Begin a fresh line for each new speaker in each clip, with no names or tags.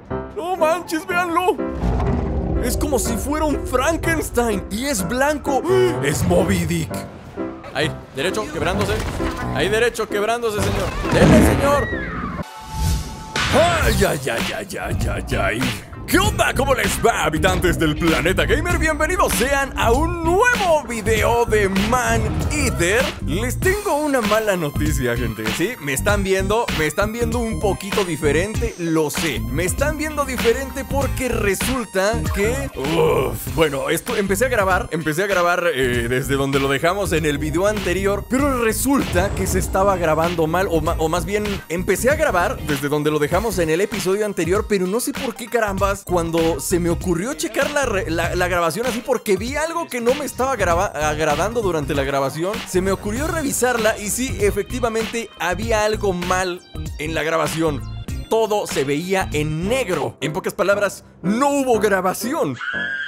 ¡No manches, véanlo! Es como si fuera un Frankenstein y es blanco. Es Moby Dick. Ahí, derecho, quebrándose. Ahí, derecho, quebrándose, señor. ¡Dele, señor! ¡Ay, ay, ay, ay, ay, ay, ay! ¿Qué onda? ¿Cómo les va, habitantes del planeta gamer? Bienvenidos sean a un nuevo video de Man Eater. Les tengo una mala noticia, gente. ¿Sí? Me están viendo un poquito diferente, lo sé. Me están viendo diferente porque resulta que... bueno, empecé a grabar desde donde lo dejamos en el video anterior, pero resulta que se estaba grabando mal, o más bien, empecé a grabar desde donde lo dejamos en el episodio anterior, pero no sé por qué carambas, cuando se me ocurrió checar la grabación así, porque vi algo que no me estaba agradando durante la grabación, se me ocurrió revisarla y sí, efectivamente había algo mal en la grabación. Todo se veía en negro. En pocas palabras, no hubo grabación.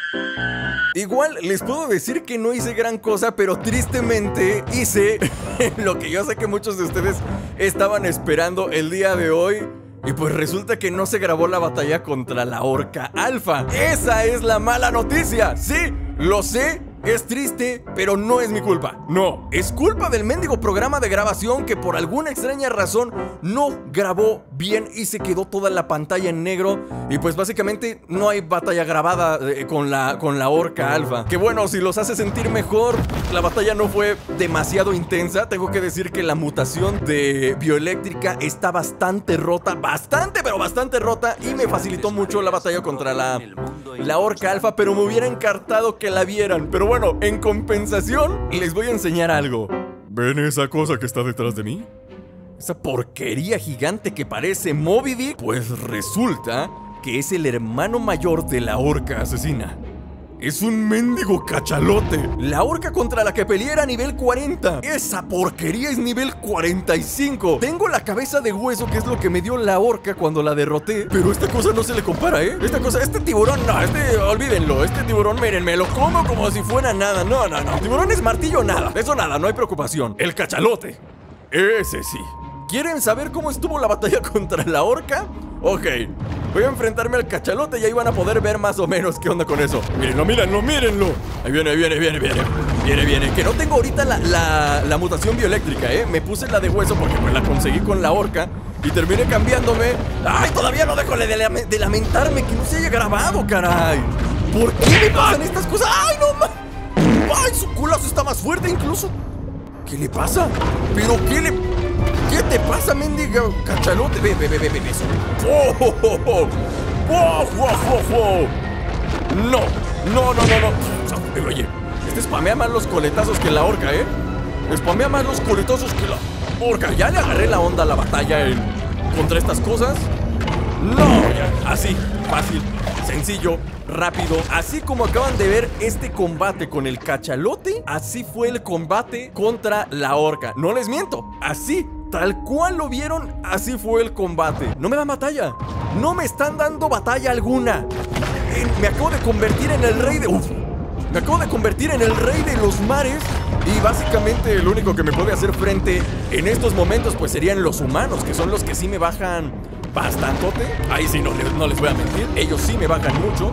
Igual les puedo decir que no hice gran cosa, pero tristemente hice lo que yo sé que muchos de ustedes estaban esperando el día de hoy. Y pues resulta que no se grabó la batalla contra la Orca Alfa. Esa es la mala noticia. Sí, lo sé, es triste, pero no es mi culpa. No, es culpa del mendigo programa de grabación que por alguna extraña razón no grabó bien y se quedó toda la pantalla en negro. Y pues básicamente no hay batalla grabada con la Orca Alfa. Que bueno, si los hace sentir mejor, la batalla no fue demasiado intensa. Tengo que decir que la mutación de Bioeléctrica está bastante rota, bastante rota, y me facilitó mucho la batalla contra la Orca Alfa, pero me hubiera encantado que la vieran. Pero bueno, en compensación les voy a enseñar algo. ¿Ven esa cosa que está detrás de mí? Esa porquería gigante que parece Moby Dick. Pues resulta que es el hermano mayor de la orca asesina. Es un mendigo cachalote. La orca contra la que peleé era nivel 40. Esa porquería es nivel 45. Tengo la cabeza de hueso, que es lo que me dio la orca cuando la derroté. Pero esta cosa no se le compara, ¿eh? Este tiburón, no, olvídenlo. Este tiburón, miren, me lo como como si fuera nada. No. Tiburón es martillo, nada. Eso nada, no hay preocupación. El cachalote, ese sí. ¿Quieren saber cómo estuvo la batalla contra la orca? Ok, voy a enfrentarme al cachalote y ahí van a poder ver más o menos qué onda con eso. Mírenlo. Ahí viene. Que no tengo ahorita la mutación bioeléctrica, Me puse la de hueso porque pues la conseguí con la orca y terminé cambiándome. ¡Ay, todavía no dejo de lamentarme que no se haya grabado, caray! ¿Por qué me pasan estas cosas? ¡Ay, no más! ¡Ay, su culazo está más fuerte incluso! ¿Qué le pasa? ¿Qué te pasa, mendigo cachalote? Ve eso. No. Oye, spamea más los coletazos que la orca, Spamea más los coletazos que la orca. Ya le agarré la onda a la batalla contra estas cosas. No, ya, así, fácil, sencillo, rápido. Así como acaban de ver este combate con el cachalote, así fue el combate contra la orca. No les miento, así, tal cual lo vieron, así fue el combate. No me dan batalla, no me están dando batalla alguna. Me acabo de convertir en el rey de... Me acabo de convertir en el rey de los mares. Y básicamente el único que me puede hacer frente en estos momentos pues serían los humanos, que son los que sí me bajan bastantote. Ahí sí no les voy a mentir, ellos sí me bajan mucho.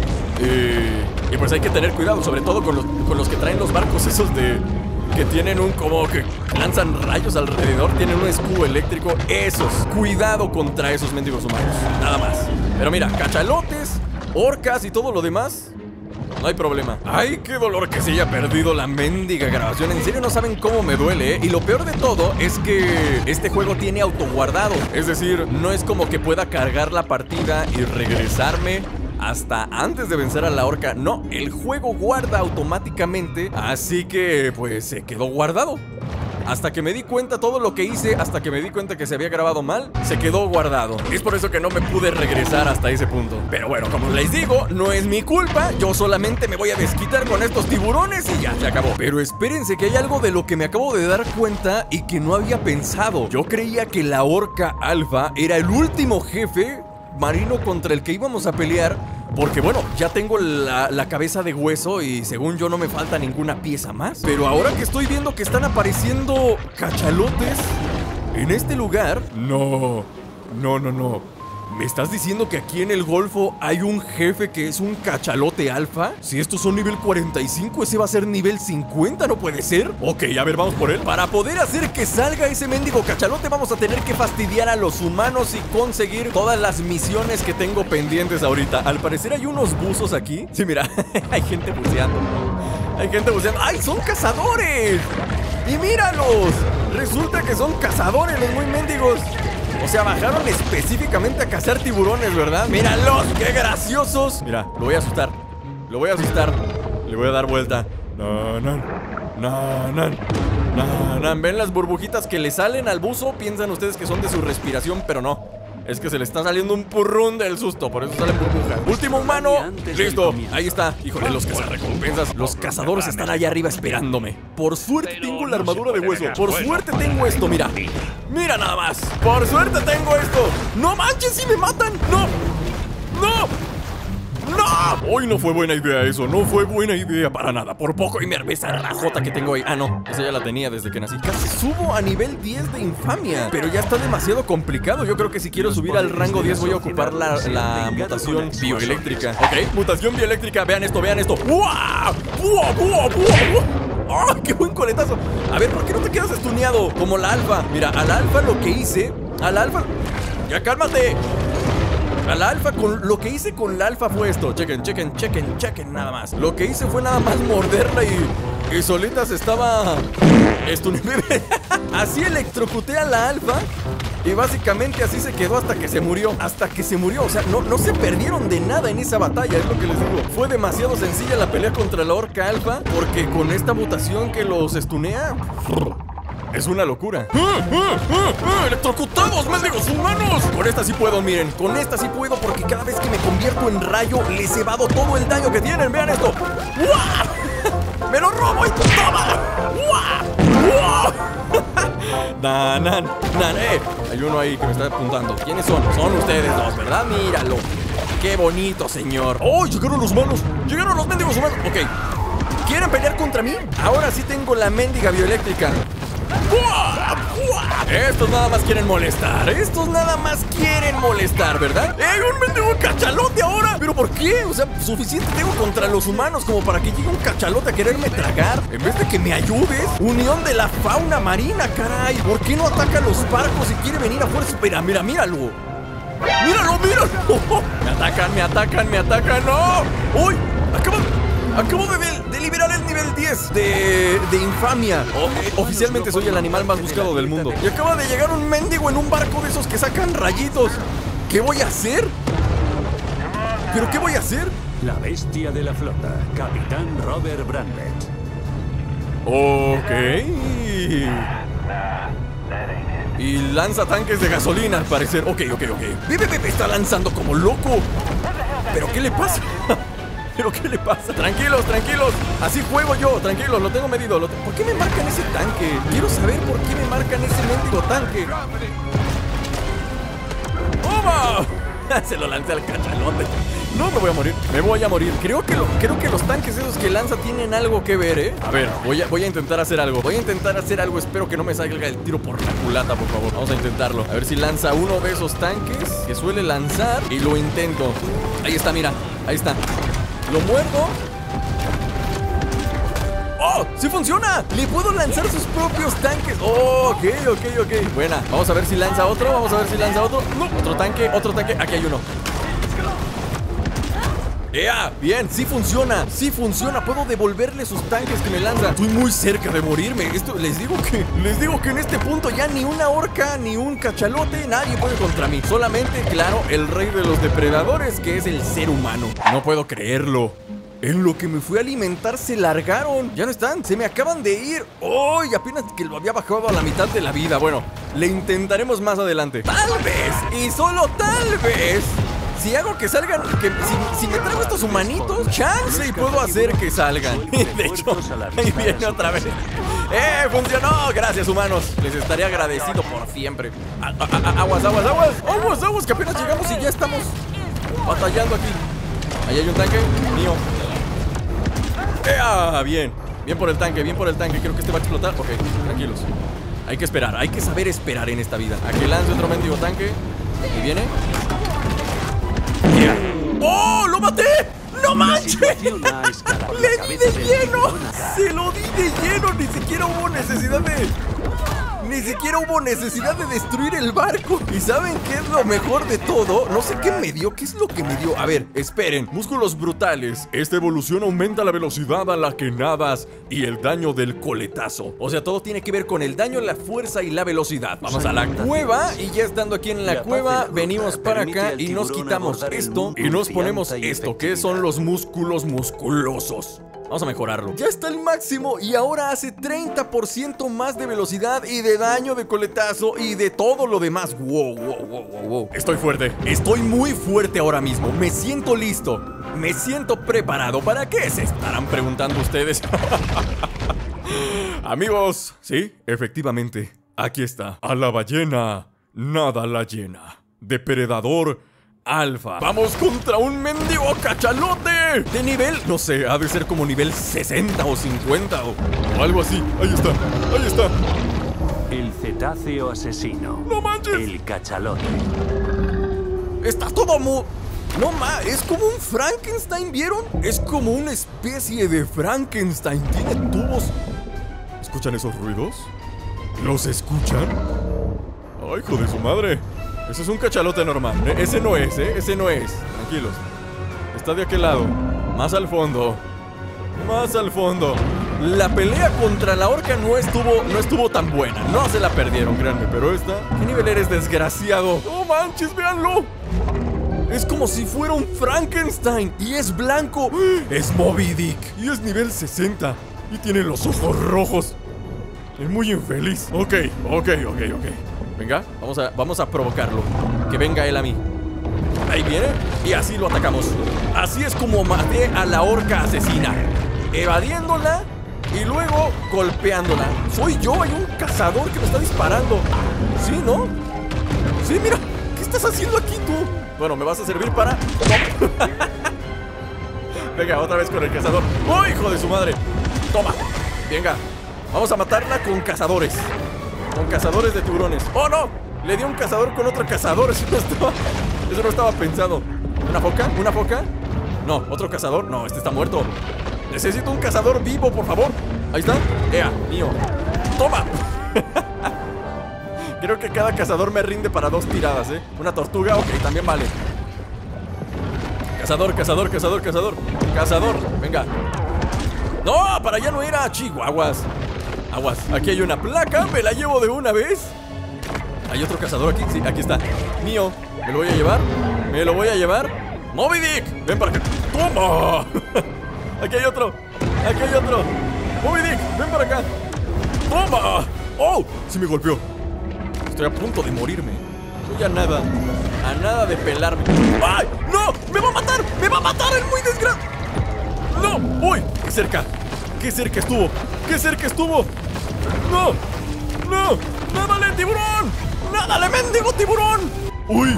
Y pues hay que tener cuidado, sobre todo con los que traen los barcos esos que tienen como que lanzan rayos alrededor, tienen un escudo eléctrico. Esos, cuidado contra esos mendigos humanos, nada más. Pero mira, cachalotes, orcas y todo lo demás, no hay problema. Ay, qué dolor que se haya perdido la mendiga grabación. En serio no saben cómo me duele, Y lo peor de todo es que este juego tiene autoguardado. Es decir, no es como que pueda cargar la partida y regresarme hasta antes de vencer a la orca. No, el juego guarda automáticamente. Así que pues se quedó guardado. Hasta que me di cuenta todo lo que hice, hasta que me di cuenta que se había grabado mal, se quedó guardado. Es por eso que no me pude regresar hasta ese punto. Pero bueno, como les digo, no es mi culpa. Yo solamente me voy a desquitar con estos tiburones y ya, se acabó. Pero espérense que hay algo de lo que me acabo de dar cuenta y que no había pensado. Yo creía que la Orca Alfa era el último jefe marino contra el que íbamos a pelear, porque bueno, ya tengo la cabeza de hueso y según yo no me falta ninguna pieza más. Pero ahora que estoy viendo que están apareciendo cachalotes en este lugar, no. ¿Me estás diciendo que aquí en el Golfo hay un jefe que es un cachalote alfa? Si estos son nivel 45, ese va a ser nivel 50, ¿no puede ser? Ok, a ver, vamos por él. Para poder hacer que salga ese mendigo cachalote, vamos a tener que fastidiar a los humanos y conseguir todas las misiones que tengo pendientes ahorita. Al parecer hay unos buzos aquí. Sí, mira, hay gente buceando. Hay gente buceando. ¡Ay, son cazadores! ¡Y míralos! Resulta que son cazadores los muy mendigos. O sea, bajaron específicamente a cazar tiburones, ¿verdad? ¡Míralos! ¡Qué graciosos! Mira, lo voy a asustar. Lo voy a asustar. Le voy a dar vuelta. No. ¿Ven las burbujitas que le salen al buzo? Piensan ustedes que son de su respiración, pero no. Es que se le está saliendo un purrún del susto. Por eso salen burbujas. Último humano. Listo, ahí está. Híjole, los cazarrecompensas. Los cazadores están allá arriba esperándome. Por suerte tengo la armadura de hueso. Por suerte tengo esto, mira. Mira nada más. Por suerte tengo esto. No manches, si me matan. No. Hoy no fue buena idea eso. No fue buena idea para nada. Por poco y me esa rajota que tengo ahí. Ah, no, esa ya la tenía desde que nací. Casi subo a nivel 10 de infamia, pero ya está demasiado complicado. Yo creo que si quiero subir al rango 10 voy a ocupar la mutación bioeléctrica. Ok, mutación bioeléctrica. Vean esto. ¡Buah! ¡Oh, qué buen coletazo! A ver, ¿por qué no te quedas estuneado? Como la alfa. Mira, a la alfa lo que hice. A la alfa. ¡Ya cálmate! A la alfa, lo que hice con la alfa fue esto. Chequen nada más. Lo que hice fue nada más morderla y solita se estaba así electrocuté a la alfa. Y básicamente así se quedó hasta que se murió. O sea, no se perdieron de nada en esa batalla, es lo que les digo. Fue demasiado sencilla la pelea contra la orca alfa, porque con esta mutación que los estunea, es una locura. ¡Electrocutados, mendigos humanos! Con esta sí puedo, miren. Con esta sí puedo, porque cada vez que me convierto en rayo les evado todo el daño que tienen. Vean esto. ¡Uah! ¡Me lo robo y toma! ¡Uah! Hay uno ahí que me está apuntando. ¿Quiénes son? Son ustedes dos, ¿verdad? Míralo. ¡Qué bonito, señor! ¡Oh! ¡Llegaron los humanos! ¡Llegaron los mendigos humanos! Ok. ¿Quieren pelear contra mí? Ahora sí tengo la mendiga bioeléctrica. Estos nada más quieren molestar. ¿Verdad? ¡Ey, un mendigo cachalote ahora! ¿Pero por qué? O sea, suficiente tengo contra los humanos como para que llegue un cachalote a quererme tragar. En vez de que me ayudes. Unión de la fauna marina, caray. ¿Por qué no ataca a los barcos y quiere venir a fuerza? Espera, míralo. ¡Míralo! Me atacan. ¡No! ¡Uy! Acabo de liberar el nivel 10 de infamia. Oficialmente soy el animal más buscado del mundo. Y acaba de llegar un mendigo en un barco de esos que sacan rayitos. ¿Qué voy a hacer? ¿Pero qué voy a hacer?
La bestia de la flota, Capitán Robert Brandett.
Ok. Y lanza tanques de gasolina, al parecer. Ok. Bebe está lanzando como loco. ¿Pero qué le pasa? Tranquilos. Así juego yo, tranquilos, lo tengo medido. ¿Por qué me marcan ese tanque? Quiero saber por qué me marcan ese mendigo tanque. ¡Toma! Se lo lancé al cachalote. No, me voy a morir. Creo que los tanques esos que lanza tienen algo que ver, ¿eh? A ver, voy a intentar hacer algo. Espero que no me salga el tiro por la culata, por favor. Vamos a intentarlo. A ver si lanza uno de esos tanques que suele lanzar. Y lo intento. Ahí está, mira. Ahí está. Lo muerdo. ¡Oh! ¡Sí funciona! ¡Le puedo lanzar sus propios tanques! ¡Oh! Ok. Buena. Vamos a ver si lanza otro. No, otro tanque. Aquí hay uno. ¡Ea! Bien, sí funciona. Puedo devolverle sus tanques que me lanzan. Estoy muy cerca de morirme. Les digo que en este punto ya ni una orca, ni un cachalote, nadie puede contra mí. Solamente, claro, el rey de los depredadores, que es el ser humano. No puedo creerlo. En lo que me fui a alimentar se largaron. Ya no están, se me acaban de ir. ¡Oh! Y apenas que lo había bajado a la mitad de la vida. Bueno, le intentaremos más adelante. Tal vez, y solo tal vez, si hago que salgan, si me traigo estos humanitos, chance y puedo hacer que salgan. De hecho, ahí viene otra vez. ¡Funcionó! Gracias, humanos. Les estaré agradecido por siempre. Aguas, que apenas llegamos y ya estamos batallando aquí. Ahí hay un tanque mío. Bien por el tanque. Creo que este va a explotar. Ok, tranquilos. Hay que esperar, hay que saber esperar en esta vida. Aquí lance otro mendigo tanque. Y viene.
situación ha escalado la
¡Le di
cabeza
de
del
lleno!
tiburón acá.
¡Se lo di de lleno! Ni siquiera hubo necesidad de... Ni siquiera hubo necesidad de destruir el barco. ¿Y saben qué es lo mejor de todo? No sé qué me dio, ¿qué es lo que me dio? A ver, esperen. Músculos brutales. Esta evolución aumenta la velocidad a la que nadas y el daño del coletazo. O sea, todo tiene que ver con el daño, la fuerza y la velocidad. Vamos a la cueva y ya estando aquí en la cueva, venimos para acá y nos quitamos esto y nos ponemos esto, que son los músculos musculosos. Vamos a mejorarlo. Ya está el máximo y ahora hace 30% más de velocidad y de daño de coletazo y de todo lo demás. Wow. Estoy fuerte. Estoy muy fuerte ahora mismo. Me siento listo. Me siento preparado. ¿Para qué se estarán preguntando ustedes? Amigos, sí, efectivamente. Aquí está. A la ballena, nada la llena. Depredador alfa. Vamos contra un mendigo cachalote. De nivel, no sé, ha de ser como nivel 60 o 50 o algo así. Ahí está, ahí está.
El cetáceo asesino.
¡No manches!
El cachalote.
Está todo No es como un Frankenstein, ¿vieron? Es como una especie de Frankenstein. Tiene tubos. ¿Escuchan esos ruidos? ¿Los escuchan? ¡Ay, hijo de su madre! Ese es un cachalote normal. Ese no es, ese no es. Tranquilos. Está de aquel lado. Más al fondo. Más al fondo. La pelea contra la orca no estuvo tan buena. No se la perdieron, créanme. Pero esta... ¿Qué nivel eres, desgraciado? ¡No manches, véanlo! Es como si fuera un Frankenstein. Y es blanco. Es Moby Dick. Y es nivel 60. Y tiene los ojos rojos. Es muy infeliz. Ok. Venga, vamos a provocarlo. Que venga él a mí. Ahí viene. Y así lo atacamos. Así es como maté a la orca asesina. Evadiéndola y luego golpeándola. Soy yo, hay un cazador que me está disparando. ¿Sí, no? Sí, mira. ¿Qué estás haciendo aquí tú? Bueno, me vas a servir para... Venga, otra vez con el cazador. ¡Oh, hijo de su madre! Toma. Venga. Vamos a matarla con cazadores. Con cazadores de tiburones. ¡Oh, no! Le di un cazador con otro cazador. Eso no estaba pensado. ¿Una foca? ¿Una foca? No, otro cazador. No, este está muerto. Necesito un cazador vivo, por favor. Ahí está. ¡Ea! Mío. ¡Toma! Creo que cada cazador me rinde para 2 tiradas, ¿eh? Una tortuga, ok, también vale. Cazador. Cazador, venga. ¡No! Para allá no era. Chihuahuas. Aguas, aquí hay una placa, me la llevo de una vez. ¿Hay otro cazador aquí? Sí, aquí está. Mío, ¿me lo voy a llevar? ¡Moby Dick! Ven para acá. ¡Toma! Aquí hay otro. ¡Moby Dick! Ven para acá. ¡Toma! ¡Oh! Sí me golpeó. Estoy a punto de morirme. Estoy a nada de pelarme. ¡Ay! ¡No! ¡Me va a matar! ¡Es muy desgraciado! ¡No! ¡Uy! ¡Qué cerca! ¡Qué cerca estuvo! ¡No! ¡Nádale, tiburón! ¡Nádale, mendigo tiburón! ¡Uy!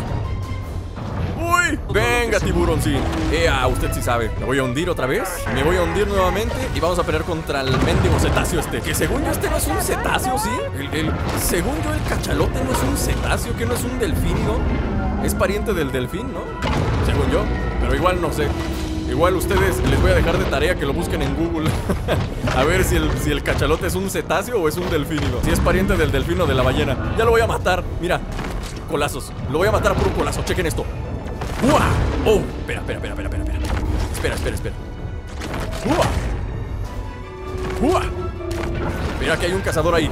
Venga, tiburón, sí. Usted sí sabe. Me voy a hundir otra vez. Me voy a hundir nuevamente. Y vamos a pelear contra el mendigo cetáceo este. Que según yo este no es un cetáceo, ¿sí? Según yo el cachalote no es un cetáceo. Que no es un delfín, ¿no? Es pariente del delfín, ¿no? Según yo. Pero igual no sé. Igual ustedes les voy a dejar de tarea que lo busquen en Google. A ver si el cachalote es un cetáceo o es un delfínido. Si es pariente del delfín o de la ballena. Ya lo voy a matar. Mira, colazos. Lo voy a matar a puro colazo. Chequen esto. ¡Uah! ¡Oh! Espera. Espera. ¡Uah! Espera que hay un cazador ahí.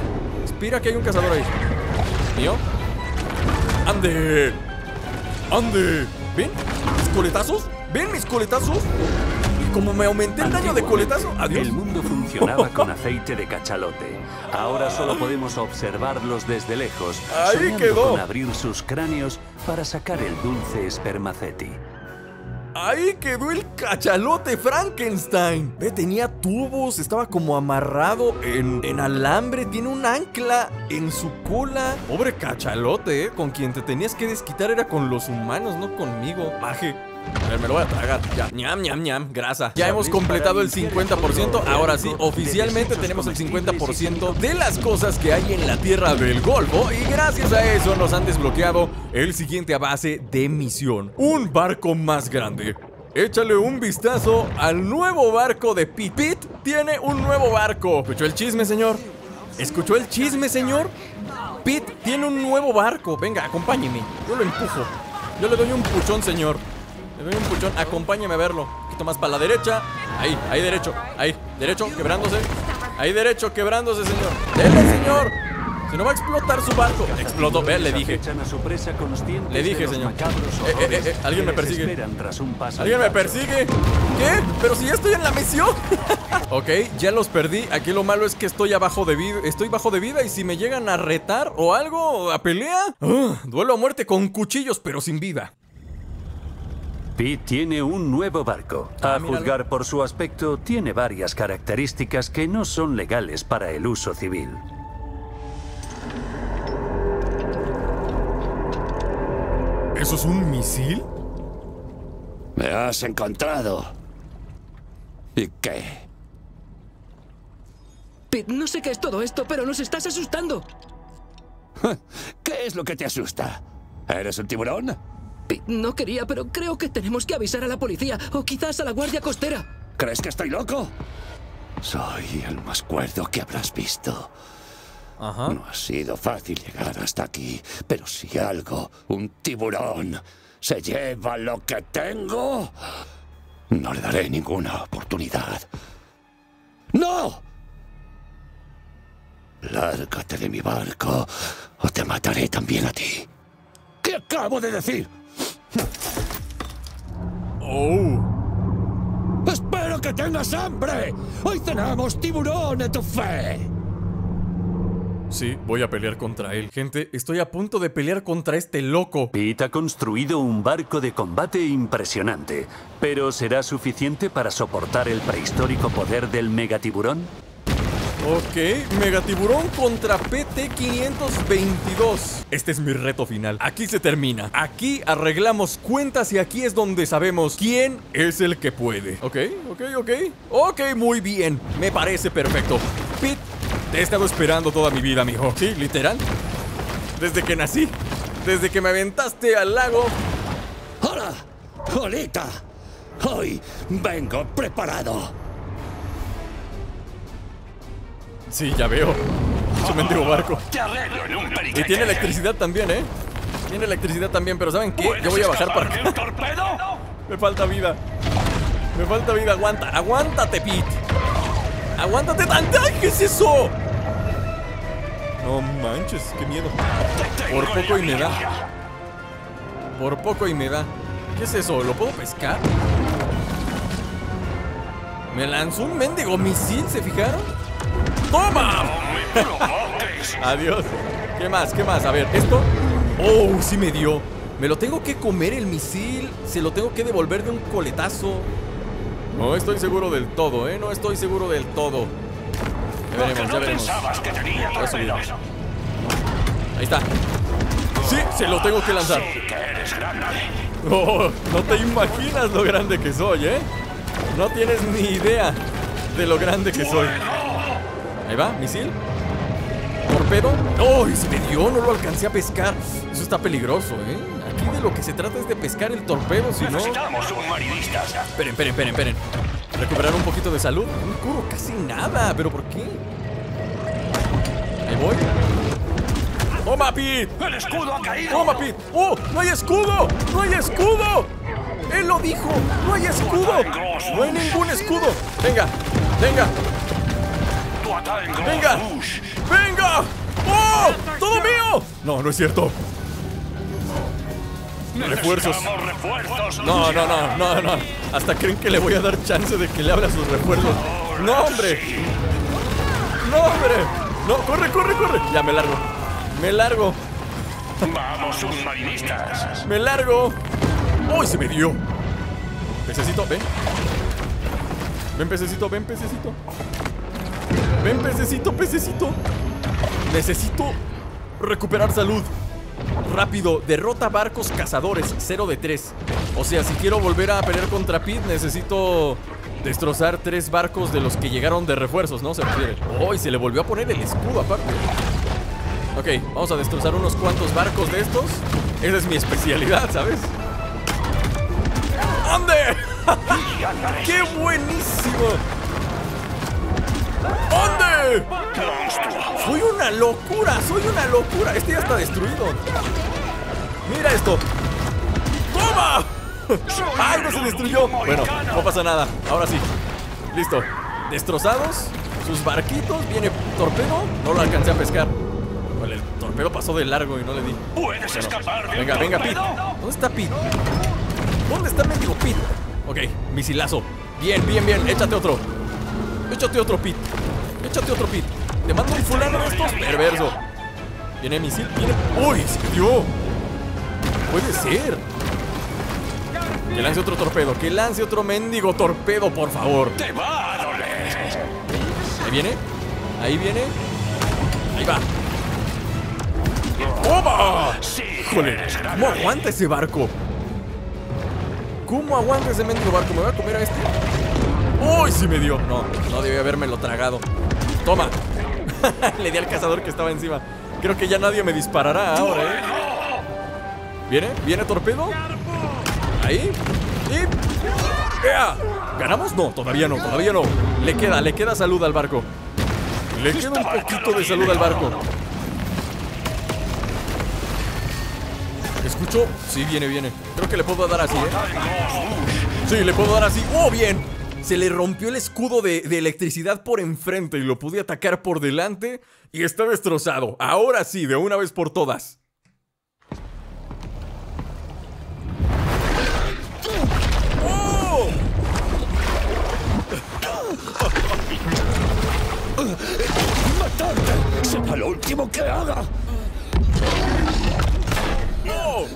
¿Mío? ¡Ande! ¿Ven? ¿Mis coletazos? Y como me aumenté el daño de coletazo, adiós.
El mundo funcionaba con aceite de cachalote. Ahora solo podemos observarlos desde lejos,
ahí
soñando
quedó.
con abrir sus cráneos para sacar el dulce espermaceti.
Ahí quedó el cachalote Frankenstein. Ve, tenía tubos, estaba como amarrado en alambre. Tiene un ancla en su cola. Pobre cachalote, con quien te tenías que desquitar era con los humanos, no conmigo. Maje. A ver, me lo voy a tragar. Ya, ñam, grasa. Ya hemos completado el 50%. Ahora sí, oficialmente tenemos el 50% de las cosas que hay en la Tierra del Golfo. Y gracias a eso nos han desbloqueado el siguiente base de misión. Un barco más grande. échale un vistazo al nuevo barco de Pete. Pete tiene un nuevo barco. ¿Escuchó el chisme, señor? ¿Escuchó el chisme, señor? Pete tiene un nuevo barco. Venga, acompáñeme. Yo lo empujo. Yo le doy un puchón, señor. Le doy un puchón. Acompáñeme a verlo. Un poquito más para la derecha. Ahí derecho. Ahí, derecho, quebrándose. Ahí derecho, quebrándose, señor. ¡Dele, señor! Si no va a explotar su barco. Explotó, ve, le dije. Le dije, señor. Alguien me persigue. ¿Alguien me persigue? ¿Qué? Pero si ya estoy en la misión. Ok, ya los perdí. Aquí lo malo es que estoy abajo de vida. Estoy bajo de vida y si me llegan a retar o algo, a pelea, duelo a muerte con cuchillos, pero sin vida.
Pete tiene un nuevo barco. A juzgar por su aspecto, tiene varias características que no son legales para el uso civil.
¿Eso es un misil?
Me has encontrado. ¿Y qué?
Pete, no sé qué es todo esto, pero nos estás asustando.
¿Qué es lo que te asusta? ¿Eres un tiburón?
Pete, no quería, pero creo que tenemos que avisar a la policía o quizás a la Guardia Costera.
¿Crees que estoy loco? Soy el más cuerdo que habrás visto.
Ajá.
No ha sido fácil llegar hasta aquí, pero si algo, un tiburón, se lleva lo que tengo, no le daré ninguna oportunidad. ¡No! Lárgate de mi barco o te mataré también a ti. ¿Qué acabo de decir?
Oh.
¡Espero que tengas hambre! ¡Hoy cenamos tiburón en tu fe!
Sí, voy a pelear contra él. Gente, estoy a punto de pelear contra este loco.
Pete ha construido un barco de combate impresionante, pero ¿será suficiente para soportar el prehistórico poder del megatiburón?
Ok, megatiburón contra PT-522. Este es mi reto final. Aquí se termina. Aquí arreglamos cuentas y aquí es donde sabemos quién es el que puede. Ok, muy bien. Me parece perfecto. Pete, te he estado esperando toda mi vida, mijo. Sí, literal. Desde que nací. Desde que me aventaste al lago.
¡Hola! ¡Jolita! Hoy vengo preparado.
Sí, ya veo. Su mendigo barco.
Te arreglo en un periquete.
Y tiene electricidad también, ¿eh? Tiene electricidad también, pero ¿saben qué? Yo voy a bajar para acá.
¿Un torpedo?
Me falta vida. Me falta vida. Aguanta. Aguántate, Pete. Aguántate tanto. ¡Ay, qué es eso! No manches, qué miedo. Por poco y me da. Por poco y me da. ¿Qué es eso? ¿Lo puedo pescar? Me lanzó un mendigo misil, ¿se fijaron? ¡Toma! Adiós. ¿Qué más? ¿Qué más? A ver, ¿esto? ¡Oh, sí me dio! Me lo tengo que comer el misil. Se lo tengo que devolver de un coletazo. No estoy seguro del todo, ¿eh? No estoy seguro del todo. Ya veremos, ya veremos. Voy a subir. Ahí está. Sí, se lo tengo que lanzar. Oh, no te imaginas lo grande que soy, ¿eh? No tienes ni idea de lo grande que soy. Ahí va, misil. Torpedo. ¡Oh! Se me dio, no lo alcancé a pescar. Eso está peligroso, ¿eh? Aquí de lo que se trata es de pescar el torpedo, si no...
Necesitamos submarinistas.
Esperen. Recuperar un poquito de salud. No me curo casi nada, ¿pero por qué? Ahí voy. ¡Toma, Pete!
¡El escudo ha caído!
¡Toma, Pete! ¡Oh! ¡No hay escudo! ¡No hay escudo! ¡Él lo dijo! ¡No hay escudo! ¡No hay ningún escudo! ¡Venga! ¡Venga! ¡Oh! ¡Todo mío! No, no es cierto. Refuerzos. No. Hasta creen que le voy a dar chance de que le hable a sus refuerzos. ¡No, hombre! No, corre. Ya, me largo.
Vamos, submarinistas.
Me largo. ¡Oh! Se me dio. Pececito, ven. Ven, pececito. Necesito recuperar salud. Rápido, derrota barcos cazadores, 0 de 3. O sea, si quiero volver a pelear contra Pete, necesito destrozar 3 barcos de los que llegaron de refuerzos, ¿no? Se refiere. ¡Oh! Y se le volvió a poner el escudo aparte. Ok, vamos a destrozar unos cuantos barcos de estos. Esa es mi especialidad, ¿sabes? ¡Ande! ¡Qué buenísimo! ¿Dónde? Soy una locura, soy una locura. Este ya está destruido. Mira esto. ¡Toma! ¡Ay, no se destruyó! Bueno, no pasa nada. Ahora sí. Listo. Destrozados. Sus barquitos. Viene torpedo. No lo alcancé a pescar. Vale, el torpedo pasó de largo y no le di.
¡Puedes escapar!
Venga, venga, Pete. ¿Dónde está Pete? ¿Dónde está el mendigo Pete? Ok, misilazo. Bien, bien, bien. Échate otro. Échate otro, Pete. Échate otro, Pete. Te mando un fulano de estos. Perverso. Viene misil. Viene. ¡Uy! Se dio. Puede ser. Que lance otro torpedo. Que lance otro mendigo torpedo, por favor.
¡Te va a doler!
Ahí viene. Ahí viene. Ahí va. ¡Toma!
Sí,
¡Híjole! ¿Cómo aguanta ese barco? ¿Cómo aguanta ese mendigo barco? ¿Me voy a comer a este? ¡Uy! Sí me dio. No, no debí habérmelo tragado. Toma. Le di al cazador que estaba encima. Creo que ya nadie me disparará ahora, ¿eh? ¿Viene? ¿Viene torpedo? Ahí. Y... ¡ea! ¿Ganamos? No, todavía no, todavía no. Le queda salud al barco. Le queda un poquito de salud al barco. ¿Escucho? Sí, viene, viene. Creo que le puedo dar así, ¿eh? Sí, le puedo dar así. ¡Oh, bien! Se le rompió el escudo de electricidad por enfrente y lo pude atacar por delante y está destrozado. Ahora sí, de una vez por todas. ¡Oh!
¡Matarme! ¡Será lo último que haga!
¡Oh!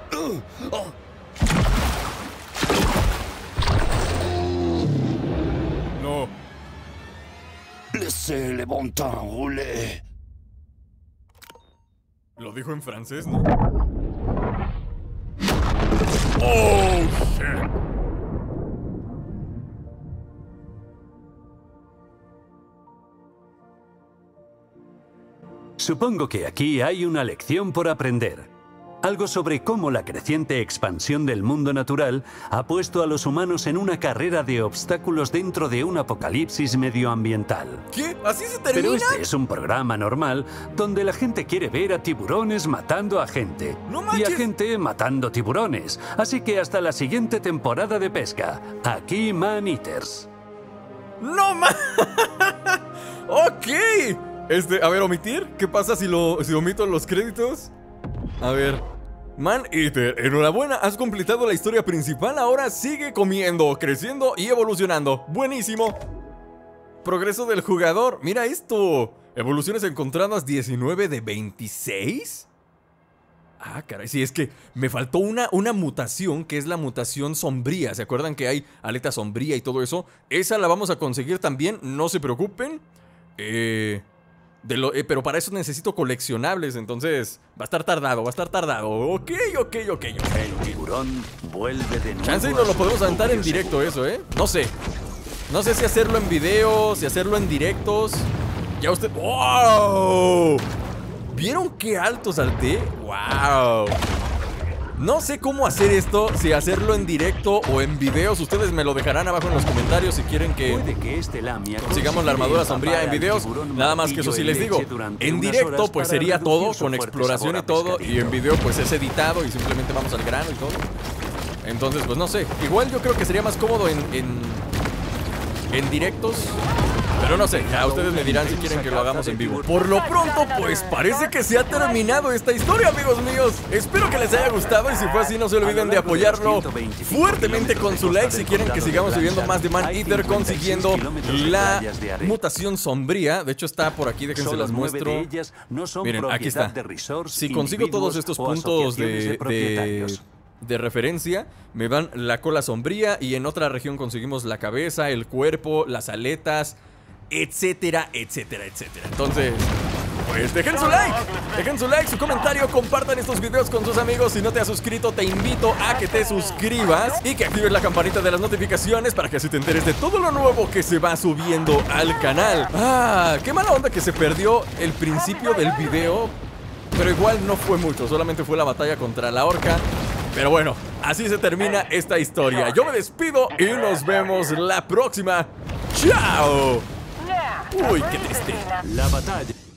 No.
Laissez les montagnes rouler.
Lo dijo en francés, ¿no? ¡Oh, shit!
Supongo que aquí hay una lección por aprender. Algo sobre cómo la creciente expansión del mundo natural ha puesto a los humanos en una carrera de obstáculos dentro de un apocalipsis medioambiental.
¿Qué? ¿Así se termina?
Pero este es un programa normal donde la gente quiere ver a tiburones matando a gente.
¡No
Y
manches!
a gente matando tiburones. Así que hasta la siguiente temporada de pesca. Aquí Man Eaters.
¡No más! ¡Ok! A ver, ¿omitir? ¿Qué pasa si omito los créditos? A ver. Man Eater, enhorabuena, has completado la historia principal. Ahora sigue comiendo, creciendo y evolucionando. Buenísimo. Progreso del jugador. Mira esto. Evoluciones encontradas 19 de 26. Ah, caray, sí, es que me faltó una mutación, que es la mutación sombría. ¿Se acuerdan que hay aleta sombría y todo eso? Esa la vamos a conseguir también, no se preocupen. Pero para eso necesito coleccionables, entonces va a estar tardado, Ok.
El tiburón vuelve de nuevo.
Chance y nos lo podemos aventar en directo eso, ¿eh? No sé si hacerlo en video, si hacerlo en directos. Ya usted... ¡Wow! ¿Vieron qué alto salté? ¡Wow! No sé cómo hacer esto, si hacerlo en directo o en videos. Ustedes me lo dejarán abajo en los comentarios si quieren que consigamos la armadura sombría en videos. Nada más que eso sí les digo. En directo pues sería todo, con exploración y todo. Y en video pues es editado y simplemente vamos al grano y todo. Entonces pues no sé. Igual yo creo que sería más cómodo en directos. Pero no sé, ya ustedes me dirán si quieren que lo hagamos en vivo. Por lo pronto, pues parece que se ha terminado esta historia, amigos míos. Espero que les haya gustado y si fue así, no se olviden de apoyarlo fuertemente con su like si quieren que sigamos subiendo más de Man Eater consiguiendo la mutación sombría. De hecho está por aquí, déjense las muestro. Miren, aquí está. Si consigo todos estos puntos de referencia, me dan la cola sombría y en otra región conseguimos la cabeza, el cuerpo, las aletas, etcétera, etcétera, etcétera. Entonces, pues dejen su like, su comentario, compartan estos videos con sus amigos. Si no te has suscrito, te invito a que te suscribas y que actives la campanita de las notificaciones para que así te enteres de todo lo nuevo que se va subiendo al canal. Ah, qué mala onda que se perdió el principio del video, pero igual no fue mucho, solamente fue la batalla contra la orca. Pero bueno, así se termina esta historia. Yo me despido y nos vemos la próxima. ¡Chao! Uy, qué triste.
La batalla.